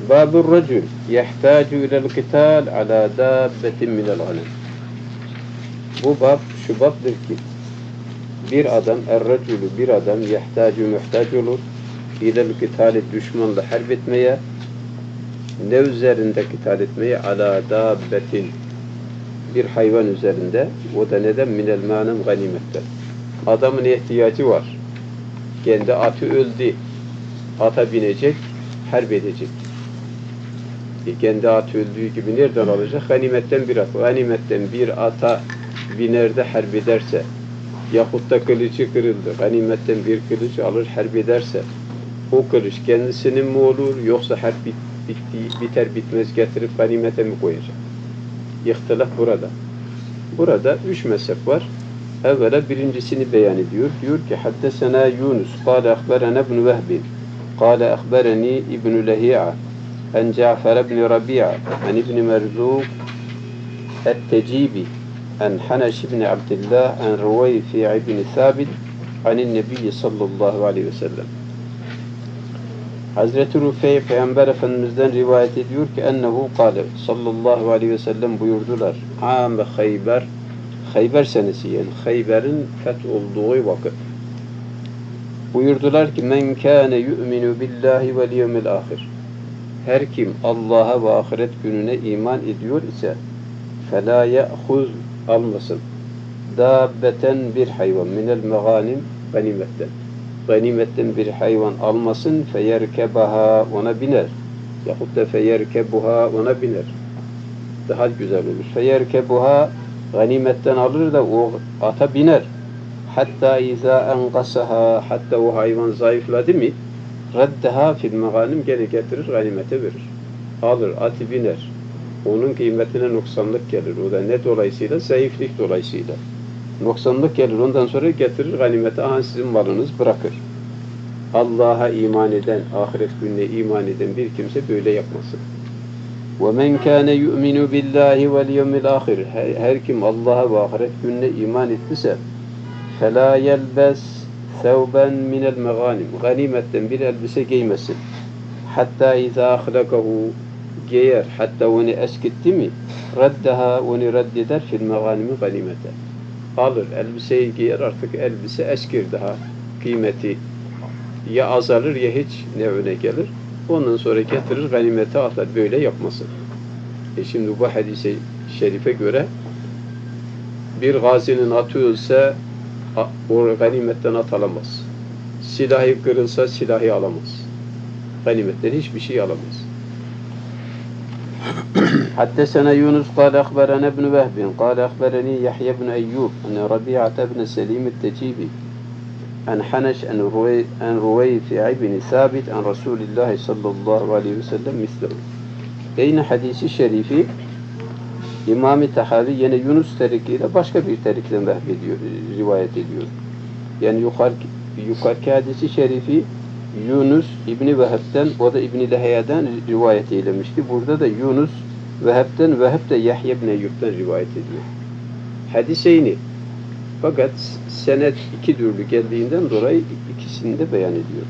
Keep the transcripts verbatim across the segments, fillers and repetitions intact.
Babur racul yehtaju ilel qital ala dabbetin minel ghanem. Bu bab şu babdır ki bir adam er-raculu bir adam yehtaju muhtaç olur ilel qitali düşmanla harp etmeye ne üzerinde qital etmeye ala dabbetin bir hayvan üzerinde o da neden minel manem ganimetten. Adamın ihtiyacı var. Kendi atı öldü. Ata binecek, harp edecek. E kendi atı öldüğü gibi nereden alacak? Ganimetten bir at. Ganimetten bir ata biner de harp ederse yahut da kılıcı kırıldı. Ganimetten bir kılıç alır harp ederse o kılıç kendisinin mi olur yoksa harp bit, bitti, biter bitmez getirip ganimete mi koyacak? İhtilaf burada. Burada üç mezhep var. Evvela birincisini beyan ediyor. Diyor ki haddesena Yunus kâle akberena ibn Vehbin kâle akbereni ibn Lehi'a en Cafer ibn Rabi'a en ibn Merzuk et-Tecibi en Haneş ibn Abdillah en Ruveyfi ibn Thabit anin Nebi sallallahu aleyhi ve sellem. Hazreti Rufey Peygamber Efendimiz'den rivayet ediyor ki ennehu kâle sallallahu aleyhi ve sellem buyurdular. Âme Khayber Khayber senesi yani Khayber'in feth olduğu vakit. Buyurdular ki men kâne yu'minu billahi vel yevmil âhir. Her kim Allah'a ve ahiret gününe iman ediyor ise felâ ye'huz almasın. Dâbbeten bir hayvan minel meganim ganimetten. Ganimetten bir hayvan almasın feyerkebaha ona biner. Yahut da feyerkebuha ona biner. Daha güzel olur. Feyerkebuha ganimetten alır da o ata biner. Hatta izâ enqasaha hatta o hayvan zayıfladı mı reddeha fil meganim geri getirir ganimete verir. Alır atı biner. Onun kıymetine noksanlık gelir. O da ne dolayısıyla? Zayıflık dolayısıyla. Noksanlık gelir. Ondan sonra getirir ganimete. Aha sizin malınız bırakır. Allah'a iman eden, ahiret gününe iman eden bir kimse böyle yapmasın. وَمَنْ كَانَ يُؤْمِنُ بِاللّٰهِ وَالْيَوْمِ الْآخِرِ Her kim Allah'a ve ahiret gününe iman ettiyse فَلَا يَلْبَسْ ثَوْبًا مِنَ الْمَغَانِمِ Ganimetten bir elbise giymesin. Hatta اِذَا أَخْلَقَهُ giyer, hatta onu eskitti mi reddeha onu reddeder fil meganimi ganimete. Alır, elbiseyi giyer, artık elbise eskir daha. Kıymeti ya azalır ya hiç ne öne gelir. Ondan sonra getirir ganimete atar. Böyle yapmasın. E şimdi bu hadise şerife göre bir gazinin atı ölse o ganimetten at alamaz. Silahı kırılsa silahı alamaz. Ganimetten hiçbir şey alamaz. Haddesena Yunus kâle akberena ibn Vehbin kâle akbereni Yahya ibn Eyyub en Rabi'ate ibn Selim et-Tecibi en Haneş en Ruveyfi ibn Thabit en Resulullah sallallahu aleyhi ve sellem mislehu. Yine hadisi şerifi İmam-ı Tahavi yine Yunus terikiyle başka bir terikle vehbediyor, rivayet ediyor. Yani yukarı, yukarıki hadisi şerifi Yunus İbni Veheb'den, o da İbni Lehiye'den rivayet eylemişti. Burada da Yunus Veheb'den, Veheb de Yahya ibn Eyyub'den rivayet ediyor. Hadiseyni. Fakat senet iki türlü geldiğinden dolayı ikisini de beyan ediyor.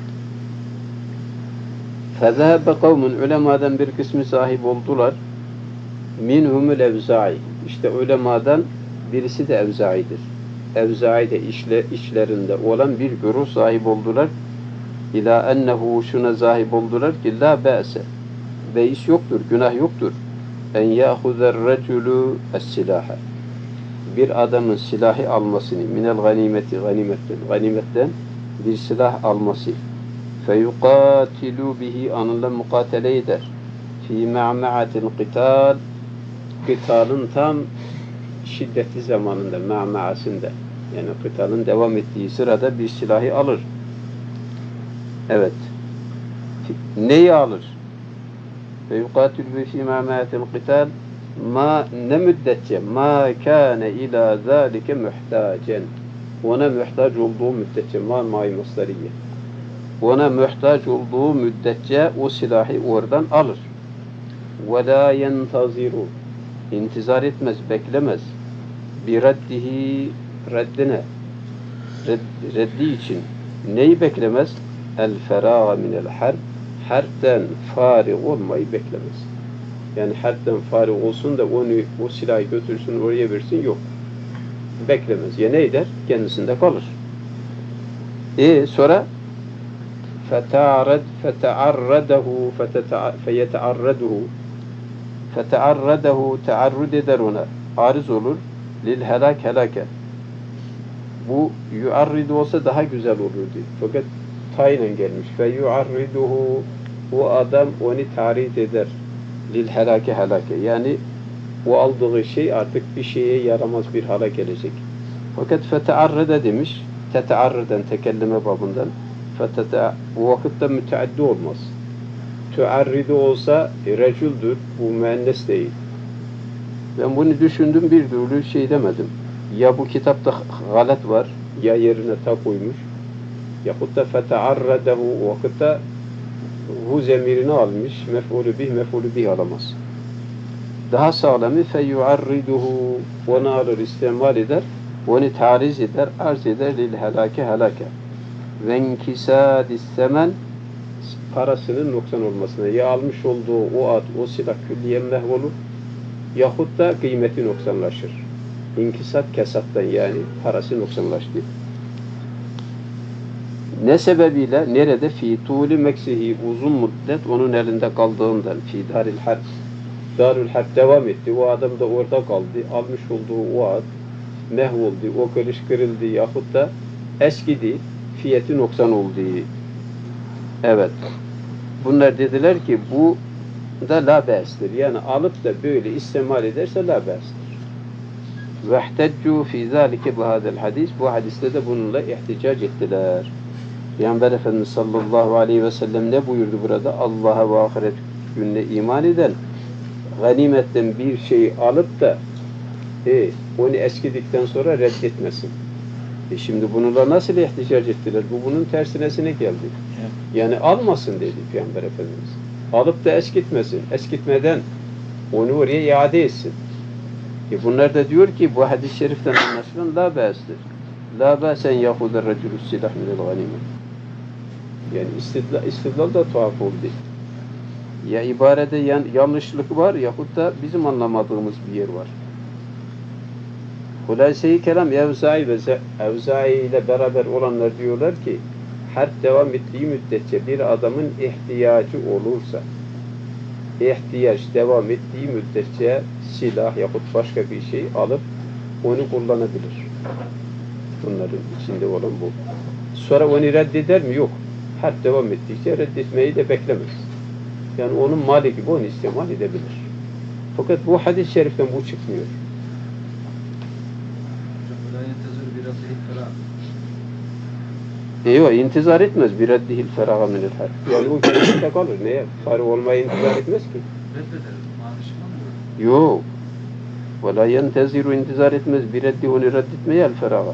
فَذَهَبَ قَوْمٌ Ulemadan bir kısmı sahip oldular. Minhumul Evza'i. İşte ulemadan birisi de Evza'idir. Evza'i de işle, işlerinde olan bir güruh sahip oldular. İlâ ennehu şuna sahip oldular ki la be'se. Beis yoktur, günah yoktur. En yâhuzer reculu es-silâhe. Bir adamın silahı almasını minel ganimeti, ganimetten, ganimetten bir silah alması. Feyukatilu bihi anında mukatele eder. Fî ma'ma'atil qital. Kıtalın tam şiddetli zamanında, ma'ma'asında. Yani kıtalın devam ettiği sırada bir silahı alır. Evet. Neyi alır? Ve yukatil bi fi ma'ma'atil qital ma ne müddetçe ma kana ila zalike muhtacen. Ona muhtaç olduğu müddetçe ma ma'y musdariye. Ona muhtaç olduğu müddetçe o silahı oradan alır. Ve la yentaziru. İntizar etmez, beklemez. Bir reddihi reddine. Red, reddi için neyi beklemez? El feraga minel harb. harpten fârig olmayı beklemez. Yani harpten fârig olsun da onu, o silahı götürsün, oraya versin, yok. Beklemez. Ya ne eder? Kendisinde kalır. E sonra فَتَعَرَّدْ فَتَعَرَّدَهُ فَيَتَعَرَّدُهُ فَتَعَرَّدَهُ tearrud eder ona. Arız olur. Lil helak helake. Bu yuarridu olsa daha güzel olurdu. Fakat tayinen gelmiş. Fe yuarriduhu, o adam onu tarid eder. Lil helake helake. Yani o aldığı şey artık bir şeye yaramaz bir hale gelecek. Fakat fetearrede demiş. Tetearreden, tekelleme babından. Fetete, bu vakitte müteaddi olmaz. Tuarridu olsa e, recüldür. Bu müennes değil. Ben bunu düşündüm, bir türlü şey demedim. Ya bu kitapta galet var, ya yerine ta koymuş. Yahut da fetearredehu, o vakitte hu zemirini almış, mef'ulü bih, mef'ulü bih alamaz. Daha sağlamı feyuarriduhu, onu alır, istimal eder, onu tariz eder, arz eder lil helake helake. Ve inkisâdis semen, parasının noksan olmasına, ya almış olduğu o ad, o silah külliyen mehvolur, yahut da kıymeti noksanlaşır. İnkisat kesattan, yani parası noksanlaştı. Ne sebebiyle? Nerede? Fî tûli meksihi, uzun müddet onun elinde kaldığından. Fî daril harp. Darül harp devam etti. O adam da orada kaldı. Almış olduğu o ad mehvoldu. O kılıç kırıldı yahut da eskidi. Fiyatı noksan oldu. Evet. Bunlar dediler ki bu da la be'stir. Yani alıp da böyle istimal ederse la be'stir. وَاحْتَجُّوا فِي ذَٰلِكَ بِهَذَا الْحَدِيثِ, bu hadiste de bununla ihticac ettiler. Peygamber Efendimiz sallallahu aleyhi ve sellem ne buyurdu burada? Allah'a ve ahiret gününe iman eden, ganimetten bir şey alıp da e, onu eskidikten sonra reddetmesin. E şimdi bununla nasıl ihticac ettiler? Bu bunun tersinesine geldi. Yani almasın dedi Peygamber Efendimiz. Alıp da eskitmesin. Eskitmeden onu oraya iade etsin. E bunlar da diyor ki bu hadis-i şeriften anlaşılan la ba'stir. La ba'sen yahuder reculus silah minel ganime. Yani istidlal, istidlal da tuhaf oldu. Ya ibarede yan, yanlışlık var yahut da bizim anlamadığımız bir yer var. Hulâse-i kelam Evzai ve Evzai ile beraber olanlar diyorlar ki harp devam ettiği müddetçe bir adamın ihtiyacı olursa, ihtiyaç devam ettiği müddetçe silah yahut başka bir şey alıp onu kullanabilir. Bunların içinde olan bu. Sonra onu reddeder mi? Yok. Harp devam ettikçe reddetmeyi de beklemez. Yani onun mali gibi onu istimal edebilir. Fakat bu hadis-i şeriften bu çıkmıyor. E yok, intizar etmez. Bir reddihil feraga minel harp. Yani o kendisinde kalır. Neye? Farı olmayı intizar etmez ki. Yok. Ve la yenteziru, intizar etmez. Bir reddi onu reddetmeye el feraga.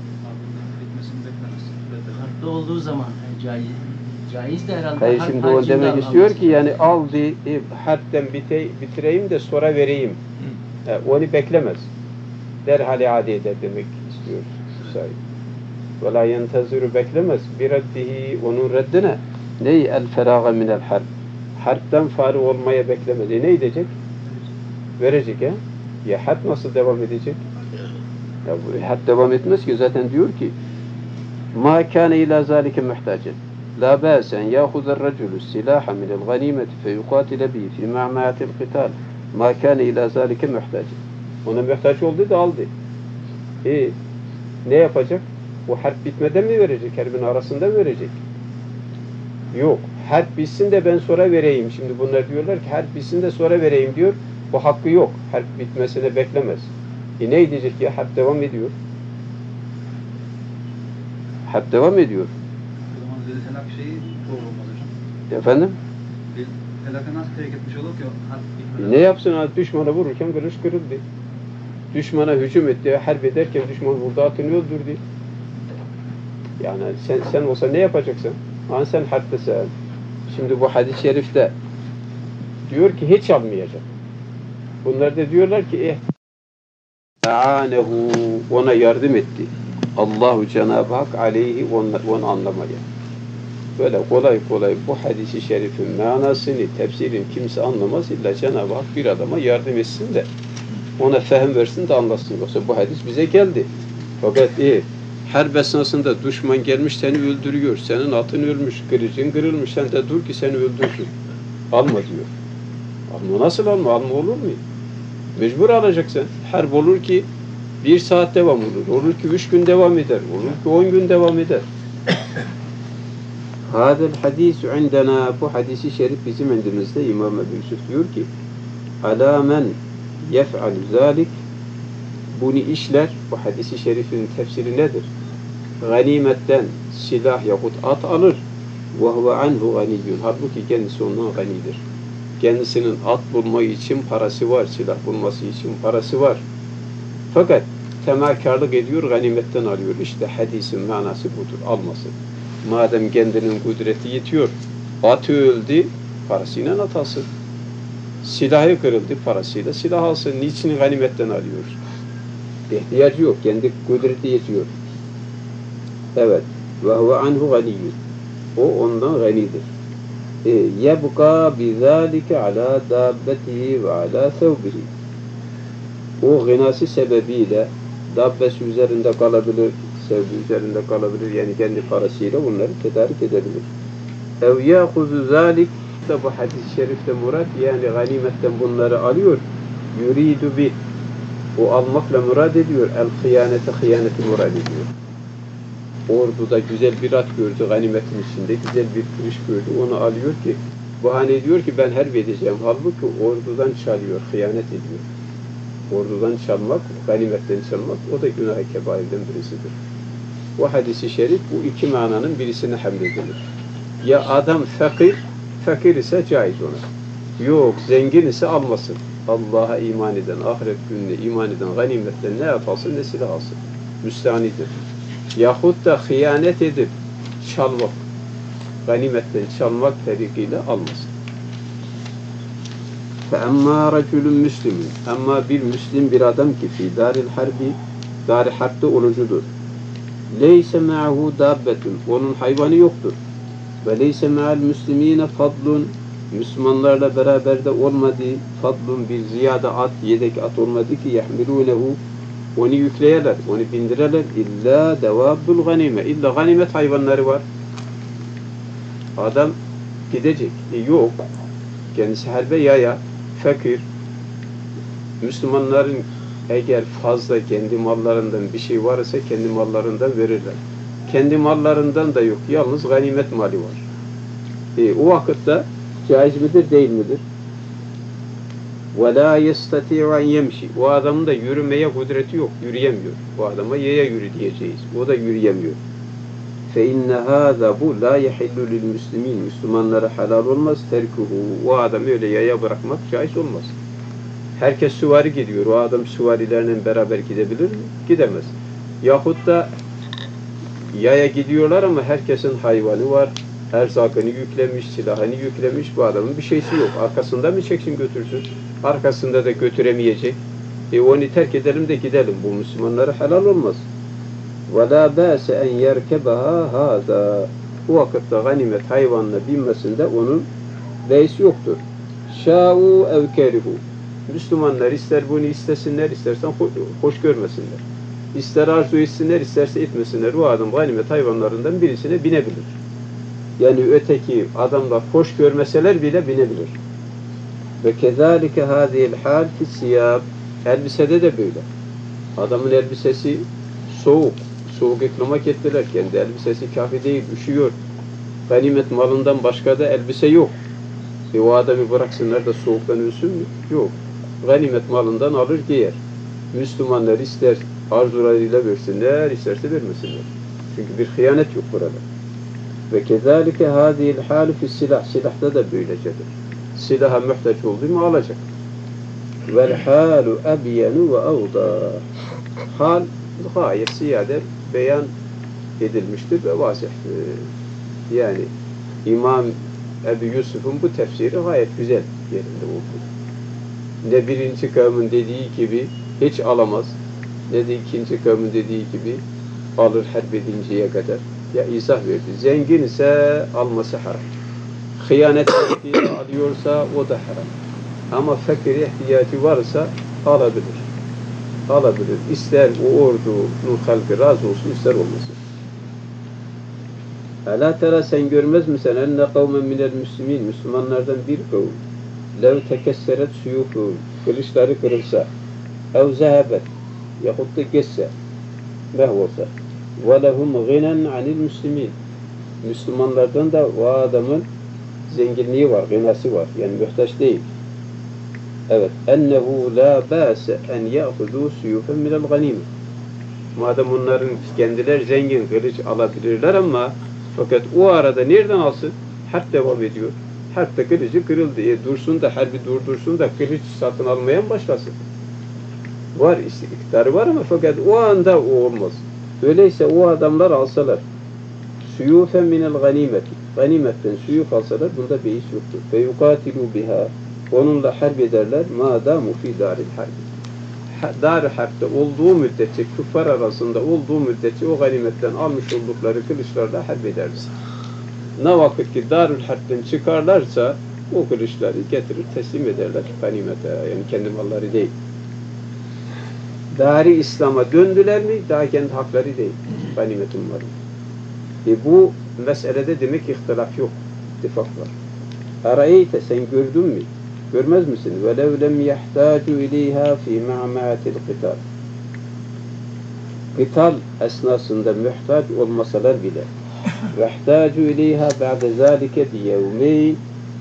Harpta olduğu zaman caiz, caiz de herhalde. Hayır, şimdi o demek istiyor ki yani aldı, e, harpten bite, bitireyim de sonra vereyim. E, onu beklemez. Derhal iade eder demek istiyor sahip. Ve la yenteziru, beklemez. Bir reddihi, onun reddine. Ney el feraga minel harp. Harpten fari olmaya beklemez. E ne edecek? Verecek he? Ya harp nasıl devam edecek? Ya bu harp devam etmez ki, zaten diyor ki ma kâne ilâ zâlike muhtâcen la bâsen yâhuzar raculu silâha minel ganîmeti fe yukâtile bihi fî ma'mâtil qitâl ma kâne ilâ zâlike muhtâcen. Ona muhtaç oldu da aldı. E ne yapacak? O harp bitmeden mi verecek? Harbin arasında mı verecek? Yok. Harp bitsin de ben sonra vereyim. Şimdi bunlar diyorlar ki harp bitsin de sonra vereyim diyor. Bu hakkı yok. Harp bitmesini beklemez. E ne edecek ya? Harp devam ediyor. Harp devam ediyor. O zaman zil helak şeyi doğru olmaz hocam. Efendim? Zil helaka nasıl terk etmiş olur ki? Harp E bitmeden. ne yapsın? Düşmana vururken kılıç kırıldı. Düşmana hücum etti. Harp ederken düşman vurdu, atını öldürdü. Yani sen sen olsa ne yapacaksın? Hani sen harptesin. Şimdi bu hadis-i şerifte diyor ki hiç almayacak. Bunlar da diyorlar ki eh ta'anehu, ona yardım etti. Allahu Cenab-ı Hak aleyhi, onu, onu anlamaya. böyle kolay kolay bu hadisi şerifin manasını, tefsirini kimse anlamaz. İlla Cenab-ı Hak bir adama yardım etsin de ona fehm versin de anlasın. Yoksa bu hadis bize geldi. Fakat iyi. Harp esnasında düşman gelmiş seni öldürüyor. Senin atın ölmüş, kılıcın kırılmış. Sen de dur ki seni öldürsün. Alma diyor. Alma nasıl alma? Alma olur mu? Mecbur alacaksın. Harp olur ki bir saat devam olur. Olur ki üç gün devam eder. Olur ki on gün devam eder. Hadel hadisu indena, bu hadisi şerif bizim indimizde. İmam Ebu Yusuf diyor ki alâ men yef'alü zâlik, bunu işler. Bu hadisi şerifin tefsiri nedir? Ganimetten silah yahut at alır. Ve huve anhu ganiyyun. Halbuki kendisi ondan ganidir. Kendisinin at bulmayı için parası var. Silah bulması için parası var. Fakat temelkarlık ediyor, ganimetten alıyor. İşte hadisin manası budur. Almasın. Madem kendinin kudreti yetiyor, atı öldü, parasıyla at alsın. Silahı kırıldı, parasıyla silah alsın. Niçin ganimetten alıyor? İhtiyacı yok, kendi kudreti yetiyor. Evet. Ve huve anhu ganiyyun. O ondan ganidir. E, yebqa bizalike ala dabbetihi ve ala thawbihi. O gınası sebebiyle dabbesi üzerinde kalabilir, sevgi üzerinde kalabilir. Yani kendi parasıyla bunları tedarik edebilir. Ev yâhuzu zâlik, da bu hadis-i şerifte murat, yani ganimetten bunları alıyor. Yuridu bih. O almakla murad ediyor. El-hıyanete, hıyaneti murad ediyor. Orduda güzel bir at gördü, ganimetin içinde güzel bir kılıç gördü, onu alıyor ki bahane diyor ki ben harp edeceğim. Halbuki ordudan çalıyor, hıyanet ediyor. Ordudan çalmak, ganimetten çalmak, o da günah-ı kebairden birisidir. Bu hadisi şerif bu iki mananın birisine hamledilir. Ya adam fakir, fakir ise caiz ona. Yok, zengin ise almasın. Allah'a iman eden, ahiret gününe iman eden ganimetten ne yapalsın ne silah alsın. Müstanidir. Yahut da hıyanet edip çalmak, ganimetten çalmak tarikiyle almasın. فَاَمَّا رَجُلٌ مُسْلِمٌ, ama bir Müslim bir adam ki fi daril harbi, dar-ı harpte olucudur. Leyse ma'hu dabbetun, onun hayvanı yoktur. Ve leyse ma'al müslimine fadlun, Müslümanlarla beraber de olmadı, fadlun bir ziyade at, yedek at olmadı ki yahmilunehu, onu yükleyeler, onu bindireler. İlla devabbul ganime, illa ganimet hayvanları var. Adam gidecek, e, yok. Kendisi harbe yaya, fakir. Müslümanların eğer fazla kendi mallarından bir şey varsa kendi mallarından verirler. Kendi mallarından da yok, yalnız ganimet mali var. E, o vakitte caiz midir, değil midir? وَلَا يَسْتَطِيعُ اَنْ يَمْشِ, o adamın da yürümeye kudreti yok, yürüyemiyor. Bu adama yaya yürü diyeceğiz. O da yürüyemiyor. فَاِنَّ هَذَا bu la يَحِلُّ لِلْمُسْلِمِينَ, Müslümanlara halal olmaz. Terkuhu, o adamı öyle yaya bırakmak caiz olmaz. Herkes süvari gidiyor. O adam süvarilerle beraber gidebilir mi? Gidemez. Yahut da yaya gidiyorlar ama herkesin hayvanı var. Erzakını yüklemiş, silahını yüklemiş. Bu adamın bir şeysi yok. Arkasında mı çeksin götürsün? Arkasında da götüremeyecek. E onu terk edelim de gidelim. Bu Müslümanlara helal olmaz. وَلَا بَاسَ اَنْ يَرْكَبَهَا هَذَا, bu vakitte ganimet hayvanına binmesinde onun beis yoktur. شَاءُوا اَوْ كَرِهُ, Müslümanlar ister bunu istesinler, istersen hoş görmesinler. İster arzu etsinler, isterse etmesinler. Bu adam ganimet hayvanlarından birisine binebilir. Yani öteki adamlar hoş görmeseler bile binebilir. Ve kezalike hâzihil hâl fissiyâb, elbisede de böyle. Adamın elbisesi soğuk, soğuk iklamak ettiler. Kendi elbisesi kafi değil, üşüyor. Ganimet malından başka da elbise yok. E o adamı bıraksınlar da soğuktan ölsün mü? Yok. Ganimet malından alır giyer. Müslümanlar ister arzularıyla versinler, isterse vermesinler. Çünkü bir hıyanet yok burada. Ve kezalike hâzihil hâlü fissilah, silahta da böylecedir. Silaha muhtaç olduğu mu alacak. Vel hâlu ebyenu ve avda. Hal gayet ziyade beyan edilmiştir ve vasih. Yani İmam Ebu Yusuf'un bu tefsiri gayet güzel yerinde oldu. Ne birinci kavmin dediği gibi hiç alamaz, ne de ikinci kavmin dediği gibi alır harp edinceye kadar. Ya izah verdi. Zengin ise alması haram. Hıyanet ettiği alıyorsa o da haram. Ama fakir ihtiyacı varsa alabilir. Alabilir. İster o ordunun halkı razı olsun, ister olmasın. Ela tera sen görmez misin? Enne kavmen minel müslimin. Müslümanlardan bir kavm. Lev tekesseret suyufu. Kılıçları kırılsa. Ev zehebet. Yahut da geçse. Mehvolsa. Ve lehum ginen anil müslimin. Müslümanlardan da o adamın zenginliği var, gınası var. Yani muhtaç değil. Evet. Ennehu la ba'se en ya'hudu suyufen minel ganime. Madem onların kendileri zengin, kılıç alabilirler ama fakat o arada nereden alsın? Harp devam ediyor. Harpte kılıcı kırıldı. E dursun da, harbi durdursun da kılıç satın almayan başkasın. Var, iktidarı var ama fakat o anda o olmaz. Öyleyse o adamlar alsalar suyufen minel ganimeti, ganimetten suyuf alsalar bunda beis yoktur. Ve yukatilu biha, onunla harp ederler madamu fi daril harbi. Dar-ı harpte olduğu müddetçe, küffar arasında olduğu müddetçe o ganimetten almış oldukları kılıçlarla harp ederler. Ne vakit ki darül harpten çıkarlarsa o kılıçları getirir teslim ederler ganimete, yani kendi malları değil. Dari İslam'a döndüler mi? Daha kendi hakları değil. Ganimetin var. E bu meselede demek ihtilaf yok. İttifak var. Arayte sen gördün mü? Görmez misin? وَلَوْ لَمْ يَحْتَاجُ اِلَيْهَا فِي مَعْمَعَةِ الْقِتَالِ Kıtal esnasında muhtaç olmasalar bile وَاحْتَاجُ اِلَيْهَا بَعْدَ ذَٰلِكَ بِيَوْمَيْنِ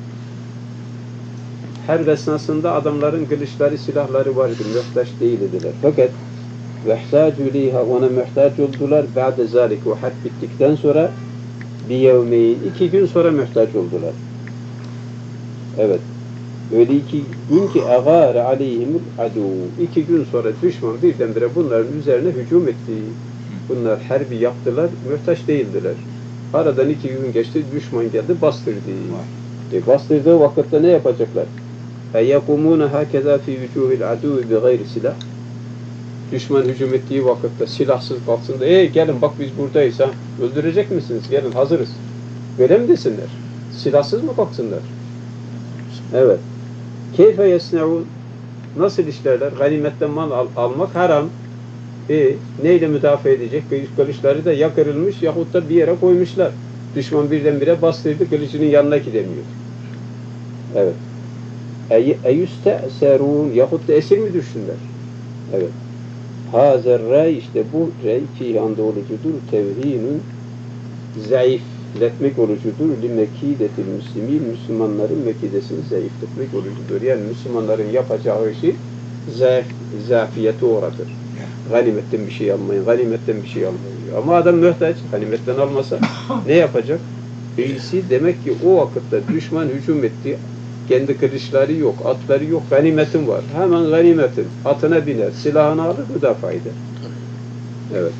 Harp esnasında adamların kılıçları, silahları vardı. Muhtaç değildiler. Fakat وَاحْتَاجُ اِلَيْهَا ona muhtaç oldular. بَعْدَ ذَٰلِكَ o harp bittikten sonra بِيَوْمَيْنِ iki gün sonra muhtaç oldular. Evet. Öyle iki gün ki اَغَارَ عَلَيْهِمُ الْعَدُوُ iki gün sonra düşman birdenbire bunların üzerine hücum etti. Bunlar harbi yaptılar, muhtaç değildiler. Aradan iki gün geçti, düşman geldi, bastırdı. E bastırdığı vakitte ne yapacaklar? اَيَقُمُونَ هَكَذَا فِي وُجُوهِ الْعَدُوِ بِغَيْرِ silah. Düşman hücum ettiği vakitte silahsız kalsın da, ey gelin bak biz buradayız ha, öldürecek misiniz? Gelin hazırız. Böyle mi desinler? Silahsız mı kalksınlar? Evet. Keyfe yesne'un nasıl işlerler? Ganimetten mal al almak haram. E, neyle müdafaa edecek? Kılıçları da ya kırılmış yahut da bir yere koymuşlar. Düşman birdenbire bastırdı, kılıcının yanına gidemiyor. Evet. Eyüste'serun yahut da esir mi düşsünler? Evet. Hazer rey işte bu rey fihanda olucudur. Tevhinun zayıfletmek olucudur. Limekidetil müslimin Müslümanların mekidesini zayıfletmek olucudur. Yani Müslümanların yapacağı işi zayıf, zafiyete uğratır. Ganimetten bir şey almayın, ganimetten bir şey almayın. Ama adam mühtaç, ganimetten almasa ne yapacak? İyisi demek ki o vakitte düşman hücum etti. Kendi kılıçları yok, atları yok, ganimetin var. Hemen ganimetin, atına biner, silahını alır, müdafaa eder. Evet.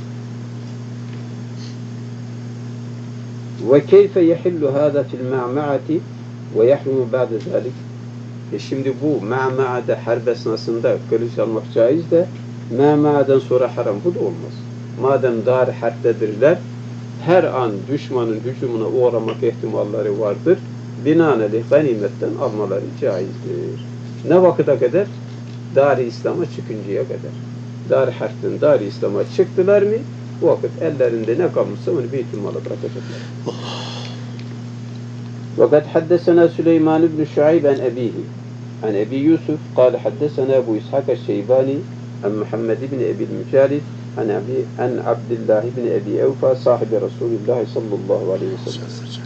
Ve keyfe yehillu hâzâ fil ma'ma'ati ve yahrumu ba'de zâlik. E şimdi bu ma'ma'ada harp esnasında kılıç almak caiz de ma'ma'adan sonra haram. Bu da olmaz. Madem dar harptedirler, her an düşmanın hücumuna uğramak ihtimalleri vardır. Binaenaleyh ganimetten almaları caizdir. Ne vakıta kadar? Dar-ı İslam'a çıkıncaya kadar. Dar harpten Dar-ı İslam'a çıktılar mı? Bu vakit ellerinde ne kalmışsa onu Beytülmal'a bırakacaklar. وقد حدثنا سليمان بن شعيب عن أبيه عن أبي يوسف قال حدثنا أبو إسحاق الشيباني عن محمد بن أبي المجالد عن أبي عن عبد الله بن أبي أوفى صاحب رسول الله صلى الله عليه وسلم.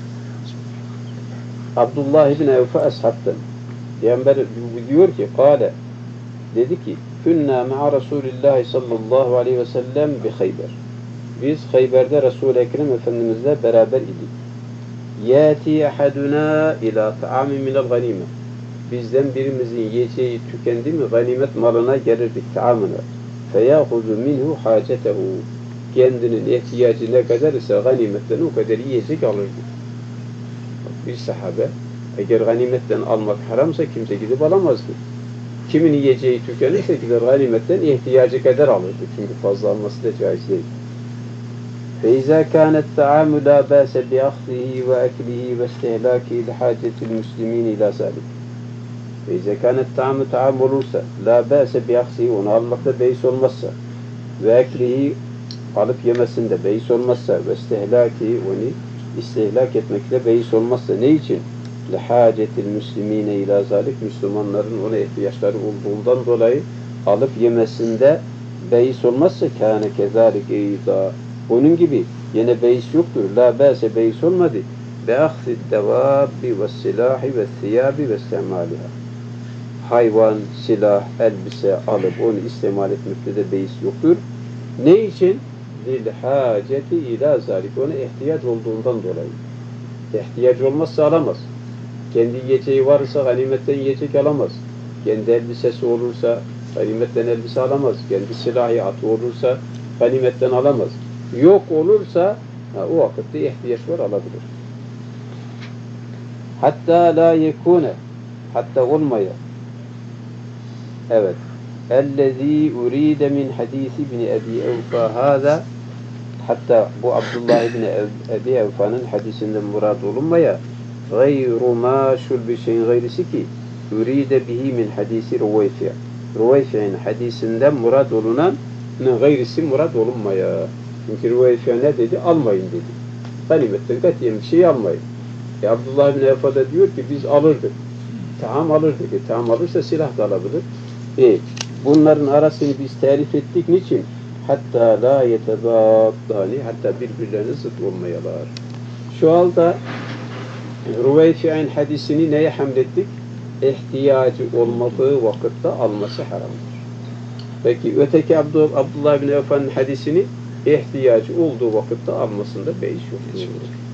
Abdullah ibn Evfa ashabtan. Peygamber diyor ki, kâle, dedi ki, künna ma'a Resulillah sallallahu aleyhi ve sellem bi Khayber. Biz Khayber'de Resul-i Ekrem Efendimizle beraber idik. Yâti ahaduna ila ta'amin minel ganime. Bizden birimizin yiyeceği tükendi mi ganimet malına gelirdik, ta'amına. Feyâhuzu minhu hacetehu. Kendinin ihtiyacı ne kadar ise ganimetten o kadar yiyecek alırdı. Bir sahabe, eğer ganimetten almak haramsa kimse gidip alamazdı. Kimin yiyeceği tükenirse gider ganimetten ihtiyacı kadar alırdı. Çünkü fazla alması da caiz değil. فإذا كان الطعام لا بأس بأخذه وأكله واستهلاكه لحاجة المسلمين إلى ذلك. فإذا كان الطعام طعام olursa la ba'se bi'aksihi onu almakta beis olmazsa ve eklihi alıp yemesinde beis olmazsa ve istehlaki onu istihlak etmekle beis olmazsa ne için? Lihacetil müslimine ila zalik Müslümanların ona ihtiyaçları olduğundan dolayı alıp yemesinde beis olmazsa kâne kezâlik eyda onun gibi yine beis yoktur. La ba'se beis olmadı. Be'akhzid devâbbi ve silâhi ve thiyâbi ve istemâliha hayvan, silah, elbise alıp onu istemal etmekte de beis yoktur. Ne için? Lil haceti ila zalik. Ona ihtiyaç olduğundan dolayı. İhtiyaç olmazsa alamaz. Kendi yiyeceği varsa ganimetten yiyecek alamaz. Kendi elbisesi olursa ganimetten elbise alamaz. Kendi silahı atı olursa ganimetten alamaz. Yok olursa ha, o vakitte ihtiyaç var alabilir. Hatta la yekune hatta olmaya evet. Ellezî urîde min hadîsi ibn Ebi Evfa hâzâ hatta bu Abdullah ibn Ebi Evfa'nın hadisinden murad olunmaya gayru mâşul bir şeyin gayrisi ki urîde bihi min hadisi Ruveyfi. Ruveyfi'nin hadisinden murad olunanın gayrisi murad olunmaya. Çünkü Ruveyfi ne dedi? Almayın dedi. Ganimetten katiyen bir şey almayın. E Abdullah ibn Evfa da diyor ki biz alırdık. Taham alırdık. E, taham alırsa silah da alabilir. E, bunların arasını biz tarif ettik. Niçin? Hatta la yetebâddâni hatta birbirlerine zıt olmayalar. Şu halde Ruveyfi'nin hadisini neye hamlettik? İhtiyacı olmadığı vakitte alması haramdır. Peki öteki Abdullah bin Evfa'nın hadisini ihtiyacı olduğu vakitte almasında beis yoktur.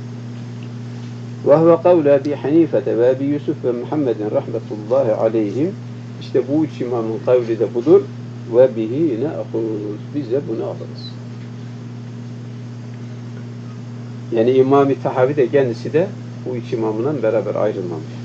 Ve huve kavle Ebi Hanifete ve Ebi Yusuf ve Muhammedin rahmetullahi aleyhim. İşte bu üç imamın kavli de budur. Ve bihi ne'huz. Biz de bunu alırız. Yani İmam-ı Tahavi de kendisi de bu üç imamla beraber ayrılmamış.